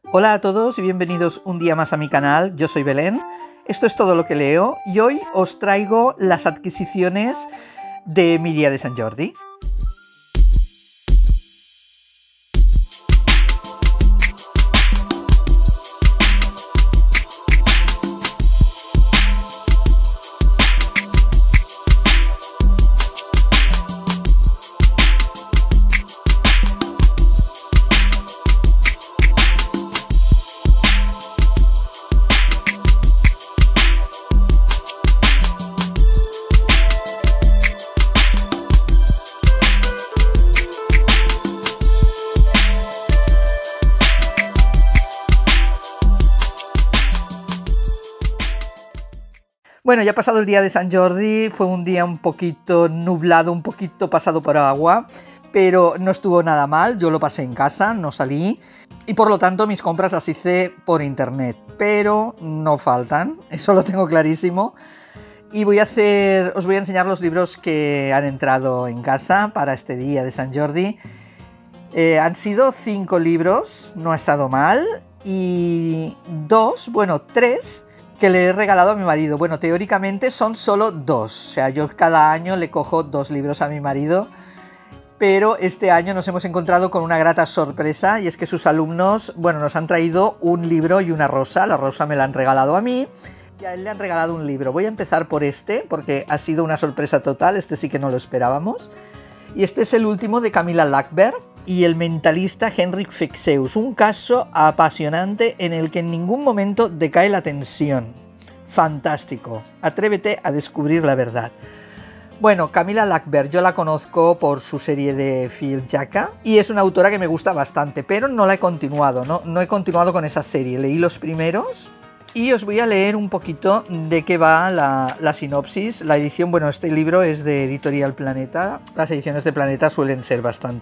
Hola a todos y bienvenidos un día más a mi canal. Yo soy Belén, esto es todo lo que leo y hoy os traigo las adquisiciones de mi día de Sant Jordi. Bueno, ya ha pasado el día de Sant Jordi, fue un día un poquito nublado, un poquito pasado por agua, pero no estuvo nada mal, yo lo pasé en casa, no salí, y por lo tanto mis compras las hice por internet, pero no faltan, eso lo tengo clarísimo, y os voy a enseñar los libros que han entrado en casa para este día de Sant Jordi. Han sido 5 libros, no ha estado mal, y 3 que le he regalado a mi marido. Bueno, teóricamente son solo 2, o sea, yo cada año le cojo 2 libros a mi marido, pero este año nos hemos encontrado con una grata sorpresa, y es que sus alumnos, bueno, nos han traído un libro y una rosa. La rosa me la han regalado a mí, y a él le han regalado un libro. Voy a empezar por este, porque ha sido una sorpresa total, este sí que no lo esperábamos, y este es el último de Camilla Läckberg y el mentalista Henrik Fexeus, un caso apasionante en el que en ningún momento decae la tensión. Fantástico, atrévete a descubrir la verdad. Bueno, Camilla Läckberg yo la conozco por su serie de Filjacka y es una autora que me gusta bastante, pero no la he continuado, no he continuado con esa serie. Leí los primeros y os voy a leer un poquito de qué va la sinopsis. La edición, bueno, este libro es de Editorial Planeta. Las ediciones de Planeta suelen estar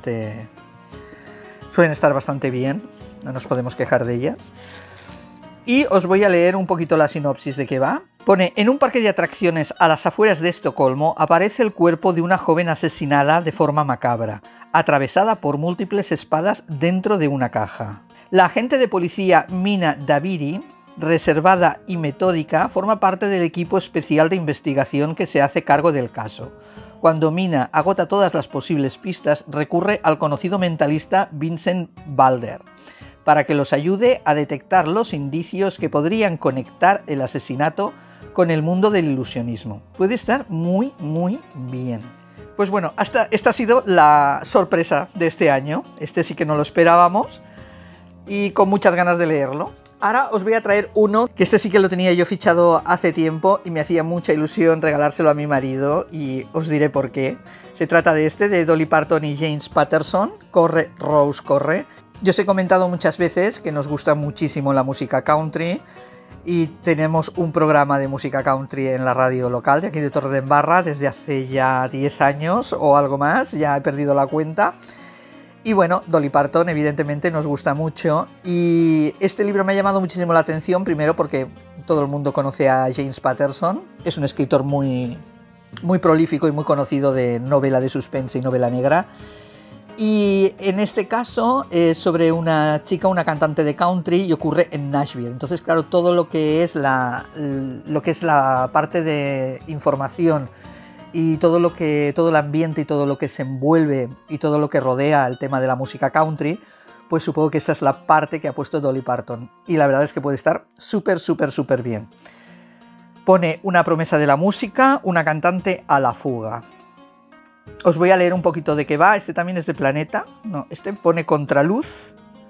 bastante bien, no nos podemos quejar de ellas. Y os voy a leer un poquito la sinopsis de qué va. Pone: en un parque de atracciones a las afueras de Estocolmo aparece el cuerpo de una joven asesinada de forma macabra, atravesada por múltiples espadas dentro de una caja. La agente de policía Mina Davidi, reservada y metódica, forma parte del equipo especial de investigación que se hace cargo del caso. Cuando Mina agota todas las posibles pistas, recurre al conocido mentalista Vincent Balder para que los ayude a detectar los indicios que podrían conectar el asesinato con el mundo del ilusionismo. Puede estar muy, muy bien. Pues bueno, esta ha sido la sorpresa de este año. Este sí que no lo esperábamos y con muchas ganas de leerlo. Ahora os voy a traer uno que este sí que lo tenía yo fichado hace tiempo y me hacía mucha ilusión regalárselo a mi marido, y os diré por qué. Se trata de este, de Dolly Parton y James Patterson, Corre, Rose, corre. Yo os he comentado muchas veces que nos gusta muchísimo la música country y tenemos un programa de música country en la radio local de aquí de Torredembarra desde hace ya 10 años o algo más, ya he perdido la cuenta. Y bueno, Dolly Parton evidentemente nos gusta mucho, y este libro me ha llamado muchísimo la atención, primero porque todo el mundo conoce a James Patterson, es un escritor muy prolífico y muy conocido de novela de suspense y novela negra, y en este caso es sobre una chica, una cantante de country, y ocurre en Nashville. Entonces, claro, todo lo que es la parte de información y todo el ambiente y todo lo que se envuelve y todo lo que rodea el tema de la música country, pues supongo que esta es la parte que ha puesto Dolly Parton, y la verdad es que puede estar súper bien. Pone: una promesa de la música, una cantante a la fuga. Os voy a leer un poquito de qué va. Este también es de Planeta, no, este pone Contraluz,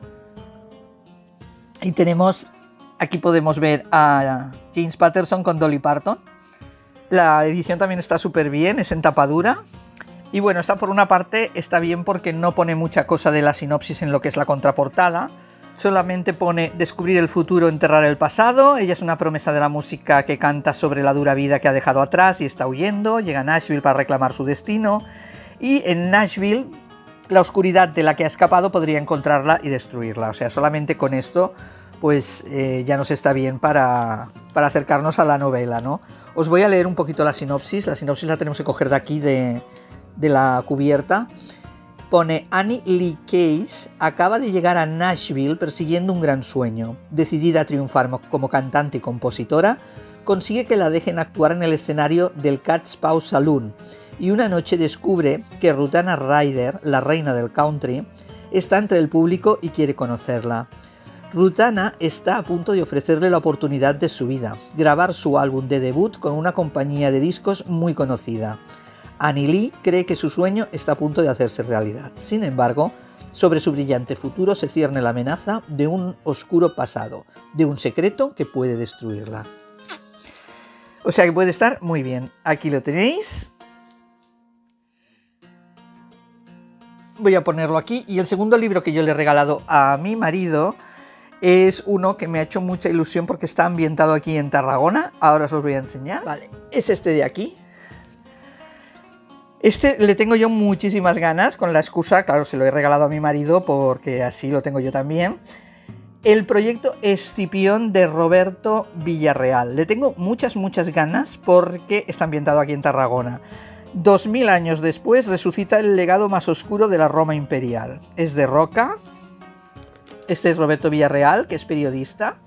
y aquí podemos ver a James Patterson con Dolly Parton. La edición también está súper bien, es en tapadura. Y bueno, esta por una parte está bien porque no pone mucha cosa de la sinopsis en lo que es la contraportada. Solamente pone: descubrir el futuro, enterrar el pasado. Ella es una promesa de la música que canta sobre la dura vida que ha dejado atrás y está huyendo. Llega a Nashville para reclamar su destino. Y en Nashville, la oscuridad de la que ha escapado podría encontrarla y destruirla. O sea, solamente con esto pues ya nos está bien para acercarnos a la novela, ¿no? Os voy a leer un poquito la sinopsis la tenemos que coger de aquí, de la cubierta, Pone: Annie Lee Case acaba de llegar a Nashville persiguiendo un gran sueño. Decidida a triunfar como cantante y compositora, consigue que la dejen actuar en el escenario del Cat's Paw Saloon y una noche descubre que Ruthana Ryder, la reina del country, está entre el público y quiere conocerla. Ruthana está a punto de ofrecerle la oportunidad de su vida, grabar su álbum de debut con una compañía de discos muy conocida. Annie Lee cree que su sueño está a punto de hacerse realidad. Sin embargo, sobre su brillante futuro se cierne la amenaza de un oscuro pasado, de un secreto que puede destruirla. O sea que puede estar muy bien. Aquí lo tenéis. Voy a ponerlo aquí. Y el segundo libro que yo le he regalado a mi marido es uno que me ha hecho mucha ilusión porque está ambientado aquí en Tarragona. Ahora os lo voy a enseñar. Vale, es este de aquí. Este le tengo yo muchísimas ganas, con la excusa, claro, se lo he regalado a mi marido porque así lo tengo yo también. El proyecto Escipión de Roberto Villarreal. Le tengo muchas ganas porque está ambientado aquí en Tarragona. 2000 años después resucita el legado más oscuro de la Roma imperial. Es de Roca. Este es Roberto Villarreal, que es periodista.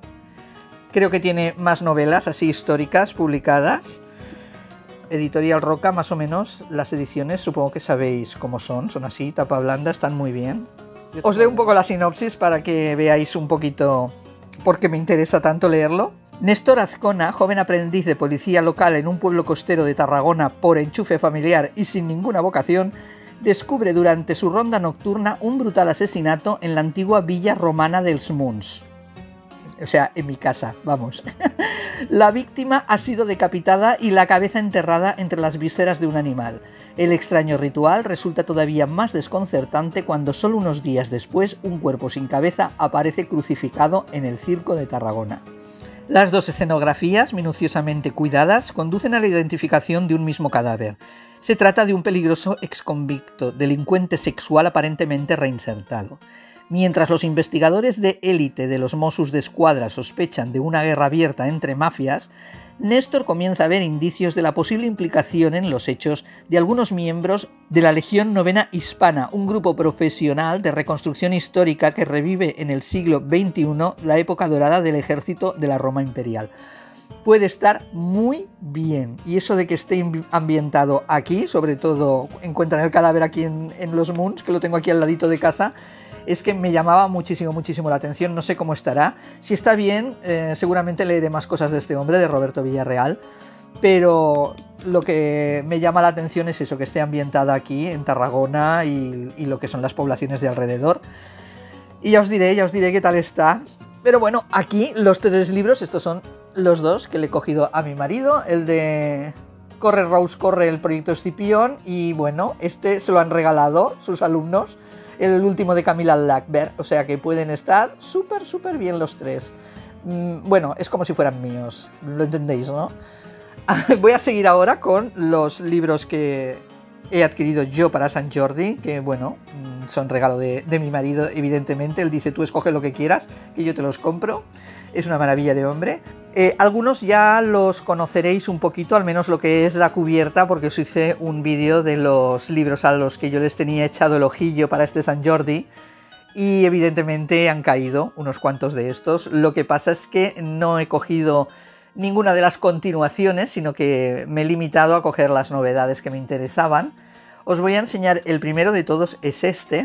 Creo que tiene más novelas así históricas publicadas. Editorial Roca, más o menos, las ediciones supongo que sabéis cómo son así, tapa blanda, están muy bien. Os leo un poco la sinopsis para que veáis un poquito por qué me interesa tanto leerlo. Néstor Azcona, joven aprendiz de policía local en un pueblo costero de Tarragona por enchufe familiar y sin ninguna vocación, descubre durante su ronda nocturna un brutal asesinato en la antigua villa romana dels Munts. O sea, en mi casa, vamos. La víctima ha sido decapitada y la cabeza enterrada entre las vísceras de un animal. El extraño ritual resulta todavía más desconcertante cuando solo unos días después un cuerpo sin cabeza aparece crucificado en el circo de Tarragona. Las dos escenografías, minuciosamente cuidadas, conducen a la identificación de un mismo cadáver. Se trata de un peligroso exconvicto, delincuente sexual aparentemente reinsertado. Mientras los investigadores de élite de los Mossos d'Esquadra sospechan de una guerra abierta entre mafias, Néstor comienza a ver indicios de la posible implicación en los hechos de algunos miembros de la Legión Novena Hispana, un grupo profesional de reconstrucción histórica que revive en el siglo XXI la época dorada del ejército de la Roma imperial. Puede estar muy bien, y eso de que esté ambientado aquí, sobre todo encuentran el cadáver aquí en los Munts, que lo tengo aquí al ladito de casa, es que me llamaba muchísimo la atención. No sé cómo estará. Si está bien, seguramente leeré más cosas de este hombre, de Roberto Villarreal, pero lo que me llama la atención es eso, que esté ambientada aquí en Tarragona y lo que son las poblaciones de alrededor. Y ya os diré qué tal está. Pero bueno, aquí los tres libros, estos son los dos que le he cogido a mi marido, el de Corre Rose, corre, el proyecto Escipión, y bueno, este se lo han regalado sus alumnos, el último de Camila Lackberg, o sea que pueden estar súper bien los tres. Bueno, es como si fueran míos, lo entendéis, ¿no? Voy a seguir ahora con los libros que he adquirido yo para Sant Jordi, que bueno, son regalo de mi marido, evidentemente. Él dice: tú escoge lo que quieras, que yo te los compro. Es una maravilla de hombre. Algunos ya los conoceréis un poquito, al menos lo que es la cubierta, porque os hice un vídeo de los libros a los que yo les tenía echado el ojillo para este Sant Jordi, y evidentemente han caído unos cuantos de estos. Lo que pasa es que no he cogido ninguna de las continuaciones, sino que me he limitado a coger las novedades que me interesaban. Os voy a enseñar el primero de todos, es este.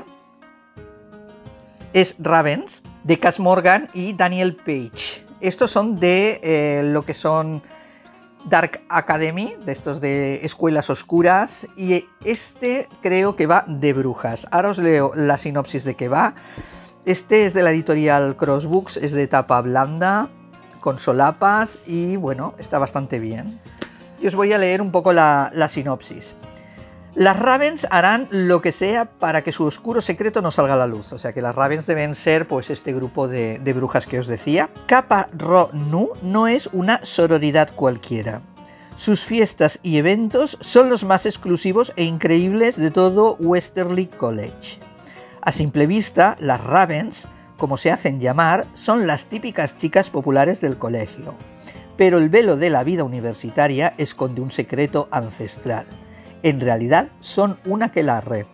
Es Ravens, de Cas Morgan y Daniel Page. Estos son de lo que son Dark Academy, de estos de escuelas oscuras, y este creo que va de brujas. Ahora os leo la sinopsis de qué va. Este es de la editorial Crossbooks, es de tapa blanda, con solapas, y bueno, está bastante bien. Y os voy a leer un poco la sinopsis. Las Ravens harán lo que sea para que su oscuro secreto no salga a la luz. O sea que las Ravens deben ser pues este grupo de brujas que os decía. Kappa Rho Nu no es una sororidad cualquiera. Sus fiestas y eventos son los más exclusivos e increíbles de todo Westerly College. A simple vista, las Ravens, como se hacen llamar, son las típicas chicas populares del colegio. Pero el velo de la vida universitaria esconde un secreto ancestral. En realidad son un aquelarre,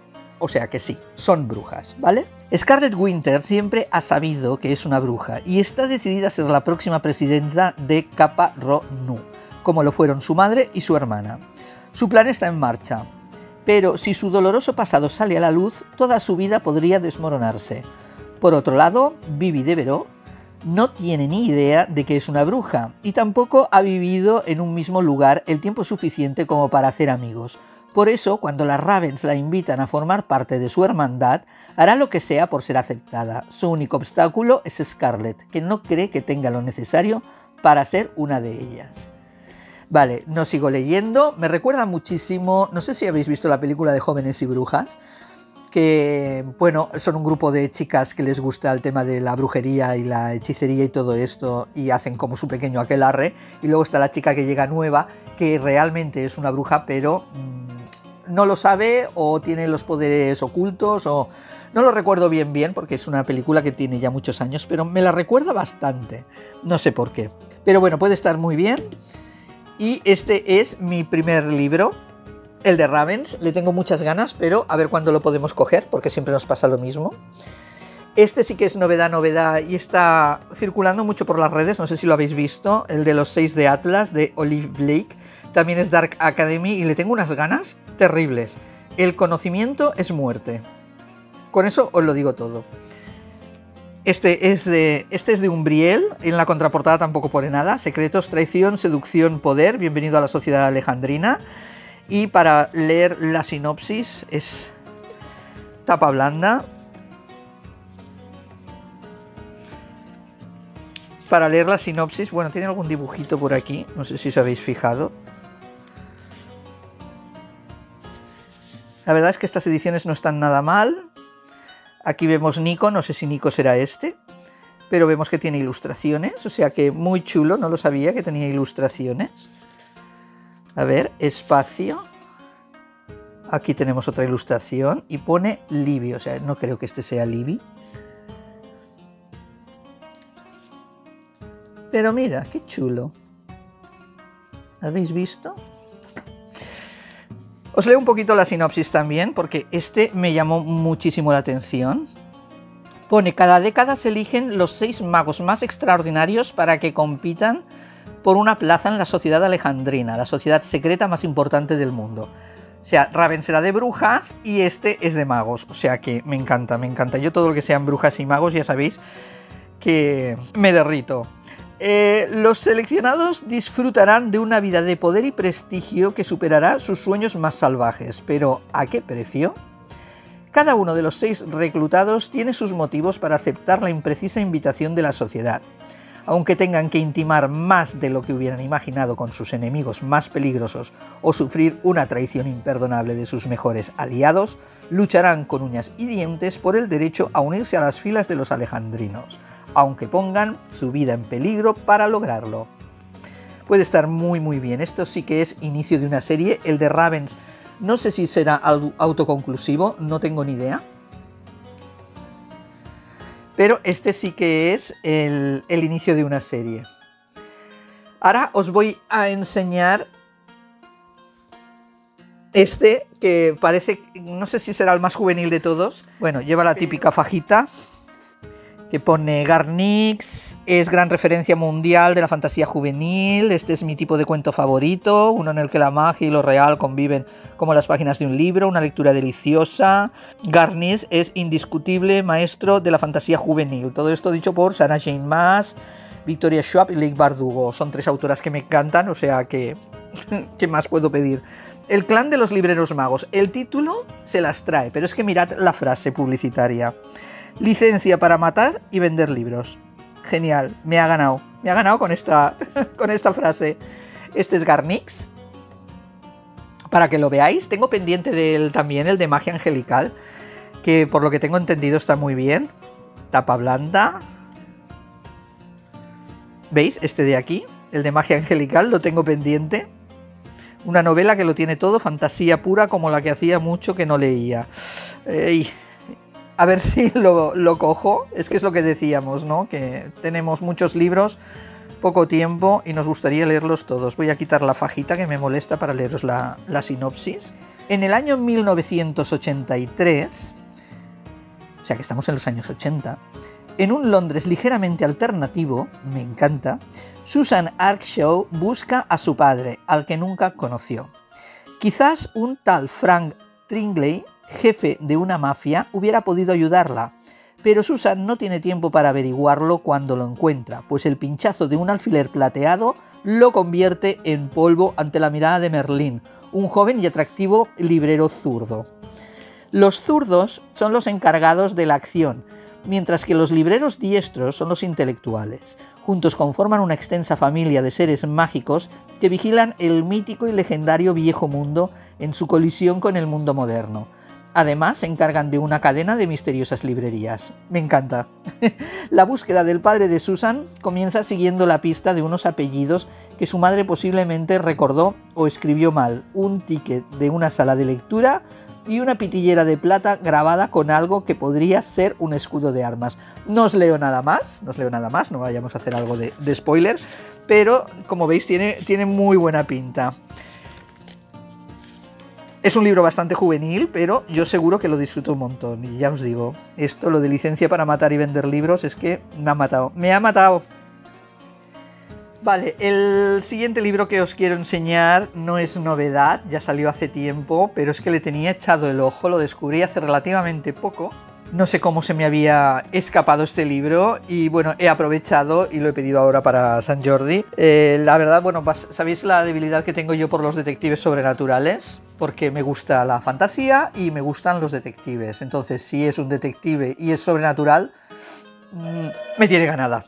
o sea que sí, son brujas, ¿vale? Scarlet Winter siempre ha sabido que es una bruja y está decidida a ser la próxima presidenta de Kappa Rho Nu, como lo fueron su madre y su hermana. Su plan está en marcha, pero si su doloroso pasado sale a la luz, toda su vida podría desmoronarse. Por otro lado, Vivi Devereaux no tiene ni idea de que es una bruja y tampoco ha vivido en un mismo lugar el tiempo suficiente como para hacer amigos. Por eso, cuando las Ravens la invitan a formar parte de su hermandad, hará lo que sea por ser aceptada. Su único obstáculo es Scarlet, que no cree que tenga lo necesario para ser una de ellas. Vale, no sigo leyendo. Me recuerda muchísimo, no sé si habéis visto la película de Jóvenes y Brujas, que, bueno, son un grupo de chicas que les gusta el tema de la brujería y la hechicería y todo esto, y hacen como su pequeño aquelarre, y luego está la chica que llega nueva, que realmente es una bruja, pero no lo sabe o tiene los poderes ocultos, o no lo recuerdo bien porque es una película que tiene ya muchos años, pero me la recuerda bastante, no sé por qué. Pero bueno, puede estar muy bien, y este es mi primer libro, el de Ravens. Le tengo muchas ganas, pero a ver cuándo lo podemos coger, porque siempre nos pasa lo mismo. Este sí que es novedad y está circulando mucho por las redes, no sé si lo habéis visto, el de los 6 de Atlas, de Olive Blake, también es Dark Academy y le tengo unas ganas terribles. El conocimiento es muerte. Con eso os lo digo todo. Este es de Umbriel, en la contraportada tampoco pone nada. Secretos, traición, seducción, poder, bienvenido a la sociedad alejandrina. Y para leer la sinopsis es tapa blanda. Para leer la sinopsis, bueno, tiene algún dibujito por aquí, no sé si os habéis fijado. La verdad es que estas ediciones no están nada mal. Aquí vemos Nico, no sé si Nico será este, pero vemos que tiene ilustraciones, o sea que muy chulo, no lo sabía que tenía ilustraciones. A ver, espacio. Aquí tenemos otra ilustración y pone Libby, o sea, no creo que este sea Libby. Pero mira, qué chulo. ¿Habéis visto? Os leo un poquito la sinopsis también, porque este me llamó muchísimo la atención. Pone: cada década se eligen los 6 magos más extraordinarios para que compitan por una plaza en la sociedad alejandrina, la sociedad secreta más importante del mundo. O sea, Raven será de brujas y este es de magos, o sea que me encanta, me encanta. Yo todo lo que sean brujas y magos ya sabéis que me derrito. Los seleccionados disfrutarán de una vida de poder y prestigio que superará sus sueños más salvajes. ¿Pero a qué precio? Cada uno de los 6 reclutados tiene sus motivos para aceptar la imprecisa invitación de la sociedad. Aunque tengan que intimar más de lo que hubieran imaginado con sus enemigos más peligrosos o sufrir una traición imperdonable de sus mejores aliados, lucharán con uñas y dientes por el derecho a unirse a las filas de los alejandrinos, aunque pongan su vida en peligro para lograrlo. Puede estar muy bien, esto sí que es inicio de una serie. El de Ravens no sé si será autoconclusivo, no tengo ni idea. Pero este sí que es el inicio de una serie. Ahora os voy a enseñar este, que parece, no sé si será el más juvenil de todos. Bueno, lleva la típica fajita que pone Garnix, es gran referencia mundial de la fantasía juvenil. Este es mi tipo de cuento favorito, uno en el que la magia y lo real conviven como las páginas de un libro, una lectura deliciosa. Garnix es indiscutible maestro de la fantasía juvenil. Todo esto dicho por Sarah Jane Maas, Victoria Schwab y Leigh Bardugo. Son 3 autoras que me encantan, o sea que ¿qué más puedo pedir? El clan de los libreros magos. El título se las trae, pero es que mirad la frase publicitaria. Licencia para matar y vender libros. Genial, me ha ganado con esta frase. Este es Garnix, para que lo veáis. Tengo pendiente de él también el de magia angelical, que por lo que tengo entendido está muy bien. Tapa blanda. ¿Veis? Este de aquí, el de magia angelical, lo tengo pendiente. Una novela que lo tiene todo, fantasía pura, como la que hacía mucho que no leía. A ver si lo cojo. Es que es lo que decíamos, ¿no? Que tenemos muchos libros, poco tiempo y nos gustaría leerlos todos. Voy a quitar la fajita que me molesta para leeros la sinopsis. En el año 1983, o sea que estamos en los años 80, en un Londres ligeramente alternativo, me encanta, Susan Arkshaw busca a su padre, al que nunca conoció. Quizás un tal Frank Tringley, jefe de una mafia, hubiera podido ayudarla, pero Susan no tiene tiempo para averiguarlo cuando lo encuentra, pues el pinchazo de un alfiler plateado lo convierte en polvo ante la mirada de Merlín, un joven y atractivo librero zurdo. Los zurdos son los encargados de la acción, mientras que los libreros diestros son los intelectuales. Juntos conforman una extensa familia de seres mágicos que vigilan el mítico y legendario viejo mundo en su colisión con el mundo moderno. Además, se encargan de una cadena de misteriosas librerías. Me encanta. La búsqueda del padre de Susan comienza siguiendo la pista de unos apellidos que su madre posiblemente recordó o escribió mal. Un ticket de una sala de lectura y una pitillera de plata grabada con algo que podría ser un escudo de armas. No os leo nada más, no vayamos a hacer algo de spoiler, pero como veis tiene muy buena pinta. Es un libro bastante juvenil, pero yo seguro que lo disfruto un montón. Y ya os digo, esto, lo de licencia para matar y vender libros, es que me ha matado. ¡Me ha matado! Vale, el siguiente libro que os quiero enseñar no es novedad, ya salió hace tiempo, pero es que le tenía echado el ojo, lo descubrí hace relativamente poco. No sé cómo se me había escapado este libro y bueno, he aprovechado y lo he pedido ahora para San Jordi. La verdad, bueno, sabéis la debilidad que tengo yo por los detectives sobrenaturales, porque me gusta la fantasía y me gustan los detectives. Entonces, si es un detective y es sobrenatural, me tiene ganada.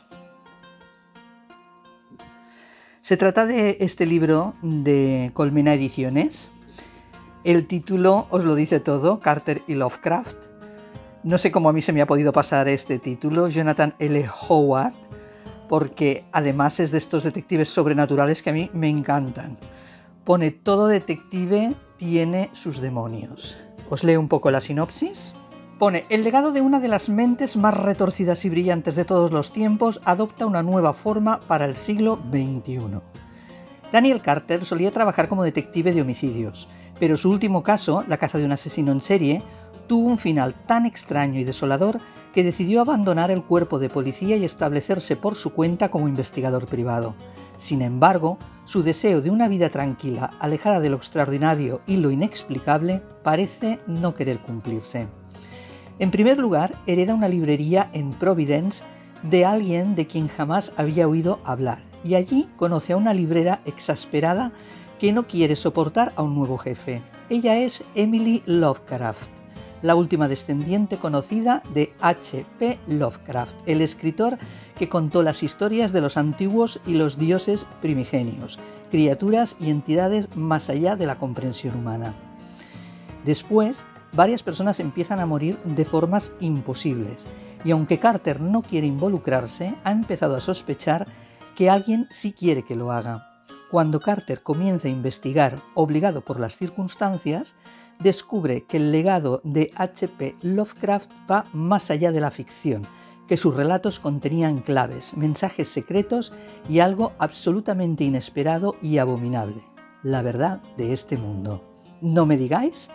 Se trata de este libro de Colmena Ediciones. El título os lo dice todo, Carter y Lovecraft. No sé cómo a mí se me ha podido pasar este título, Jonathan L. Howard, porque además es de estos detectives sobrenaturales que a mí me encantan. Pone: todo detective tiene sus demonios. Os leo un poco la sinopsis. Pone: el legado de una de las mentes más retorcidas y brillantes de todos los tiempos adopta una nueva forma para el siglo XXI. Daniel Carter solía trabajar como detective de homicidios, pero su último caso, la caza de un asesino en serie, tuvo un final tan extraño y desolador que decidió abandonar el cuerpo de policía y establecerse por su cuenta como investigador privado. Sin embargo, su deseo de una vida tranquila, alejada de lo extraordinario y lo inexplicable, parece no querer cumplirse. En primer lugar, hereda una librería en Providence de alguien de quien jamás había oído hablar, y allí conoce a una librera exasperada que no quiere soportar a un nuevo jefe. Ella es Emily Lovecraft, la última descendiente conocida de H.P. Lovecraft, el escritor que contó las historias de los antiguos y los dioses primigenios, criaturas y entidades más allá de la comprensión humana. Después, varias personas empiezan a morir de formas imposibles, y aunque Carter no quiere involucrarse, ha empezado a sospechar que alguien sí quiere que lo haga. Cuando Carter comienza a investigar, obligado por las circunstancias, descubre que el legado de H.P. Lovecraft va más allá de la ficción, que sus relatos contenían claves, mensajes secretos y algo absolutamente inesperado y abominable: la verdad de este mundo. ¿No me digáis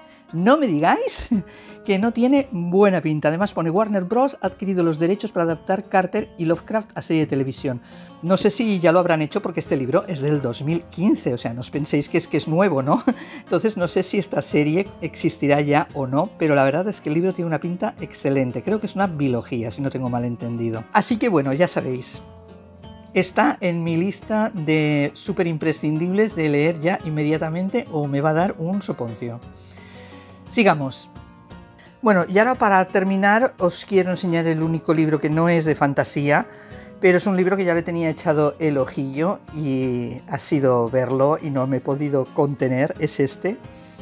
que no tiene buena pinta? Además pone: Warner Bros. Ha adquirido los derechos para adaptar Carter y Lovecraft a serie de televisión. No sé si ya lo habrán hecho porque este libro es del 2015, o sea, no os penséis que es nuevo, ¿no? Entonces no sé si esta serie existirá ya o no, pero la verdad es que el libro tiene una pinta excelente. Creo que es una biología, si no tengo mal entendido. Así que bueno, ya sabéis, está en mi lista de súper imprescindibles de leer ya inmediatamente o me va a dar un soponcio. Sigamos. Bueno, y ahora para terminar os quiero enseñar el único libro que no es de fantasía, pero es un libro que ya le tenía echado el ojillo y ha sido verlo y no me he podido contener. Es este,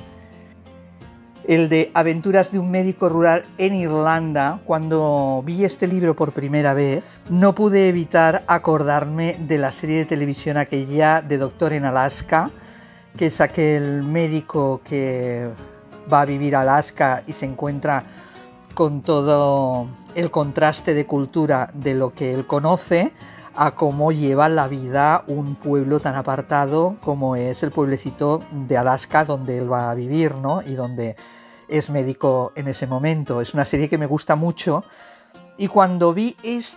el de Aventuras de un médico rural en Irlanda. Cuando vi este libro por primera vez, no pude evitar acordarme de la serie de televisión aquella de Doctor en Alaska, que es aquel médico que va a vivir a Alaska y se encuentra con todo el contraste de cultura de lo que él conoce a cómo lleva la vida un pueblo tan apartado como es el pueblecito de Alaska donde él va a vivir, ¿no? Y donde es médico en ese momento. Es una serie que me gusta mucho y cuando vi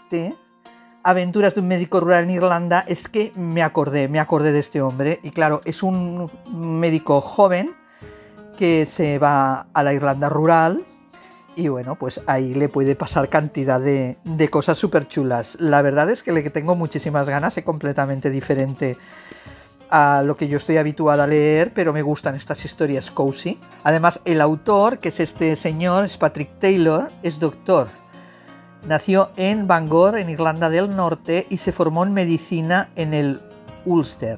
Aventuras de un médico rural en Irlanda, es que me acordé de este hombre y claro, es un médico joven que se va a la Irlanda rural y bueno, pues ahí le puede pasar cantidad de cosas súper chulas. La verdad es que le tengo muchísimas ganas, es completamente diferente a lo que yo estoy habituada a leer, pero me gustan estas historias cozy. Además, el autor, que es este señor, es Patrick Taylor, es doctor. Nació en Bangor, en Irlanda del Norte, y se formó en medicina en el Ulster.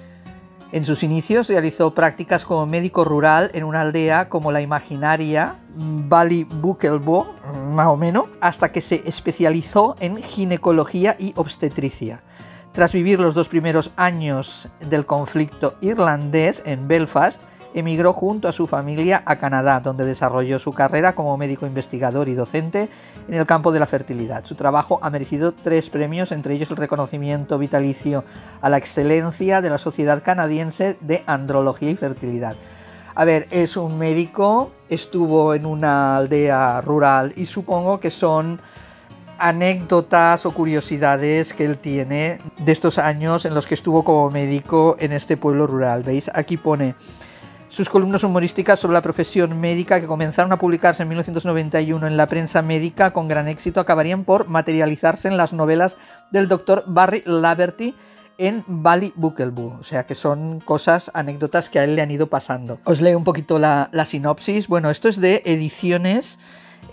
En sus inicios realizó prácticas como médico rural en una aldea como la imaginaria Ballybukelbo, más o menos, hasta que se especializó en ginecología y obstetricia. Tras vivir los 2 primeros años del conflicto irlandés en Belfast, emigró junto a su familia a Canadá, donde desarrolló su carrera como médico investigador y docente en el campo de la fertilidad. Su trabajo ha merecido 3 premios, entre ellos el reconocimiento vitalicio a la excelencia de la Sociedad Canadiense de Andrología y Fertilidad. A ver, es un médico, estuvo en una aldea rural y supongo que son anécdotas o curiosidades que él tiene de estos años en los que estuvo como médico en este pueblo rural. ¿Veis? Aquí pone sus columnas humorísticas sobre la profesión médica, que comenzaron a publicarse en 1991 en la prensa médica con gran éxito, acabarían por materializarse en las novelas del Dr. Barry Laverty en Ballybukelbo. O sea que son cosas, anécdotas que a él le han ido pasando. Os leo un poquito la sinopsis. Bueno, esto es de Ediciones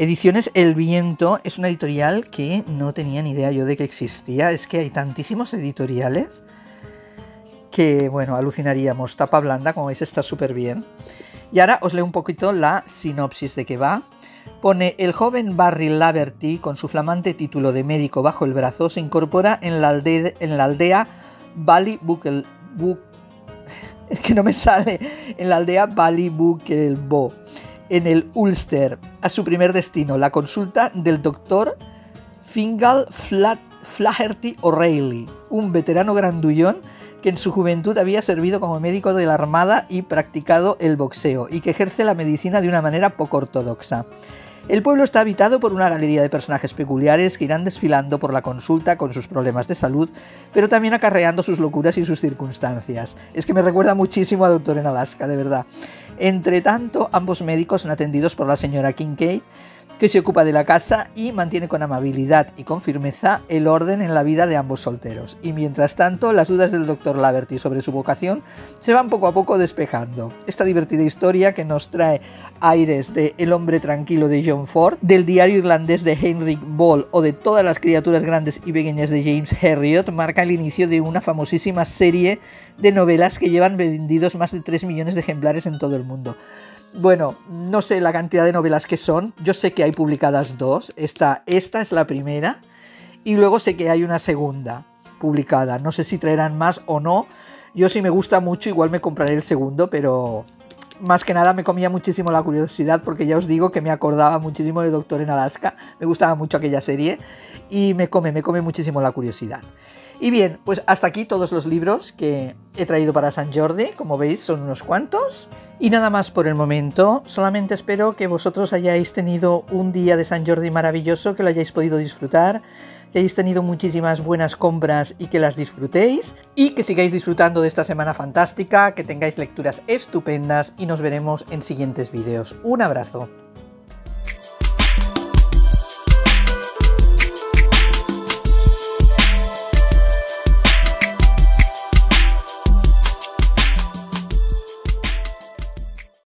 El Viento. Es una editorial que no tenía ni idea yo de que existía. Es que hay tantísimos editoriales que, bueno, alucinaríamos. Tapa blanda, como veis, está súper bien. Y ahora os leo un poquito la sinopsis de qué va. Pone: el joven Barry Laverty, con su flamante título de médico bajo el brazo, se incorpora en la aldea Ballybukelbo. Es que no me sale. En la aldea Ballybukelbo, en el Ulster, a su primer destino, la consulta del doctor Fingal Flaherty O'Reilly, un veterano grandullón que en su juventud había servido como médico de la Armada y practicado el boxeo, y que ejerce la medicina de una manera poco ortodoxa. El pueblo está habitado por una galería de personajes peculiares que irán desfilando por la consulta con sus problemas de salud, pero también acarreando sus locuras y sus circunstancias. Es que me recuerda muchísimo a Doctor en Alaska, de verdad. Entre tanto, ambos médicos son atendidos por la señora Kincaid, que se ocupa de la casa y mantiene con amabilidad y con firmeza el orden en la vida de ambos solteros. Y mientras tanto, las dudas del Dr. Laverty sobre su vocación se van poco a poco despejando. Esta divertida historia, que nos trae aires de El hombre tranquilo de John Ford, del diario irlandés de Heinrich Ball o de Todas las criaturas grandes y pequeñas de James Herriot, marca el inicio de una famosísima serie de novelas que llevan vendidos más de 3 millones de ejemplares en todo el mundo. Bueno, no sé la cantidad de novelas que son, yo sé que hay publicadas 2, esta es la primera, y luego sé que hay una segunda publicada, no sé si traerán más o no. Yo, si me gusta mucho, igual me compraré el segundo, pero más que nada me comía muchísimo la curiosidad, porque ya os digo que me acordaba muchísimo de Doctor en Alaska, me gustaba mucho aquella serie, y me come muchísimo la curiosidad. Y bien, pues hasta aquí todos los libros que he traído para Sant Jordi. Como veis, son unos cuantos. Y nada más por el momento. Solamente espero que vosotros hayáis tenido un día de Sant Jordi maravilloso, que lo hayáis podido disfrutar, que hayáis tenido muchísimas buenas compras y que las disfrutéis, y que sigáis disfrutando de esta semana fantástica, que tengáis lecturas estupendas, y nos veremos en siguientes vídeos. Un abrazo.